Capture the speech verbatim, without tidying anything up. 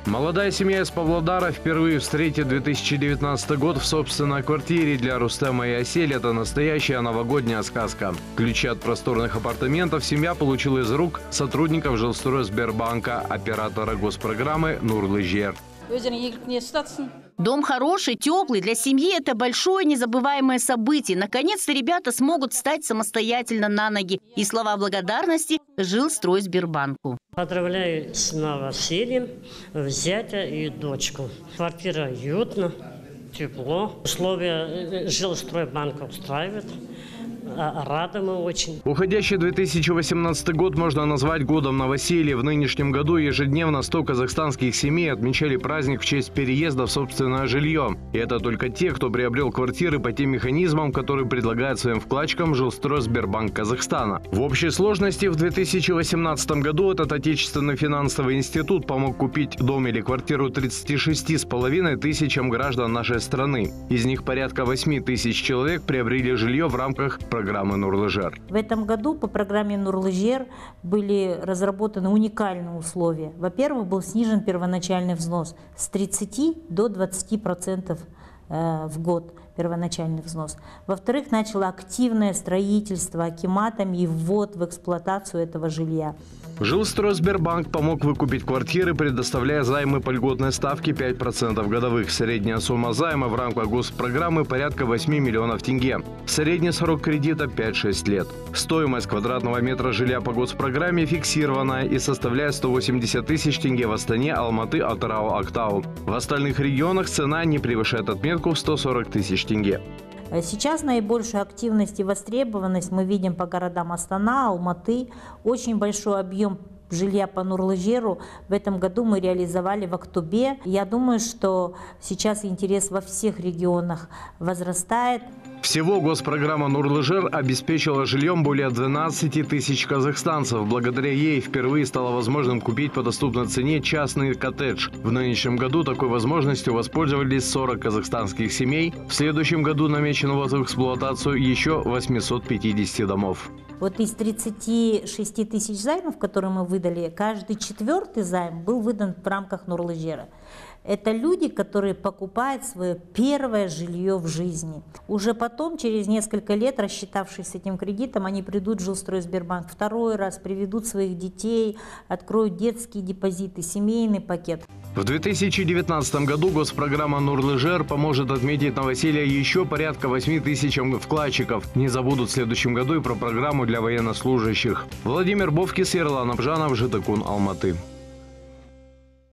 Молодая семья из Павлодара впервые встретит две тысячи девятнадцатый год в собственной квартире. Для Рустема и Асель это настоящая новогодняя сказка. Ключи от просторных апартаментов семья получила из рук сотрудников Жилстройсбербанка, оператора госпрограммы «Нурлы-жер». Дом хороший, теплый. Для семьи это большое незабываемое событие. Наконец-то ребята смогут встать самостоятельно на ноги. И слова благодарности Жилстройсбербанку. Поздравляю с новосельем зятя и дочку. Квартира уютна, тепло. Условия Жилстройбанка устраивают. Рады мы очень. Уходящий две тысячи восемнадцатый год можно назвать годом новоселья. В нынешнем году ежедневно сто казахстанских семей отмечали праздник в честь переезда в собственное жилье. И это только те, кто приобрел квартиры по тем механизмам, которые предлагает своим вкладчикам Жилстройсбербанк Казахстана. В общей сложности в две тысячи восемнадцатом году этот отечественный финансовый институт помог купить дом или квартиру тридцати шести с половиной тысячам граждан нашей страны. Из них порядка восьми тысяч человек приобрели жилье в рамках программы «Нурлы-жер». В этом году по программе «Нурлы-жер» были разработаны уникальные условия. Во-первых, был снижен первоначальный взнос с тридцати до двадцати процентов в год, первоначальный взнос. Во-вторых, начало активное строительство акиматами и ввод в эксплуатацию этого жилья. Жилстройсбербанк помог выкупить квартиры, предоставляя займы по льготной ставке пять процентов годовых. Средняя сумма займа в рамках госпрограммы порядка восьми миллионов тенге. Средний срок кредита пять-шесть лет. Стоимость квадратного метра жилья по госпрограмме фиксированная и составляет сто восемьдесят тысяч тенге в Астане, Алматы, Атырау, Актау. В остальных регионах цена не превышает отметку в сто сорок тысяч тенге. Сейчас наибольшую активность и востребованность мы видим по городам Астана, Алматы. Очень большой объем жилья по Нурлы-жеру в этом году мы реализовали в Актобе. Я думаю, что сейчас интерес во всех регионах возрастает. Всего госпрограмма «Нурлы-жер» обеспечила жильем более двенадцати тысяч казахстанцев. Благодаря ей впервые стало возможным купить по доступной цене частный коттедж. В нынешнем году такой возможностью воспользовались сорок казахстанских семей. В следующем году намечено в эксплуатацию еще восемьсот пятьдесят домов. Вот из тридцати шести тысяч займов, которые мы выдали, каждый четвертый займ был выдан в рамках Нурлы-жера. Это люди, которые покупают свое первое жилье в жизни. Уже потом, через несколько лет, рассчитавшись с этим кредитом, они придут в Жилстройсбербанк второй раз, приведут своих детей, откроют детские депозиты, семейный пакет. В две тысячи девятнадцатом году госпрограмма «Нурлы-жер» поможет отметить новоселье еще порядка восьми тысячам вкладчиков. Не забудут в следующем году и про программу для военнослужащих. Владимир Бовкис, Ерлан Абжанов, Житакун, Алматы.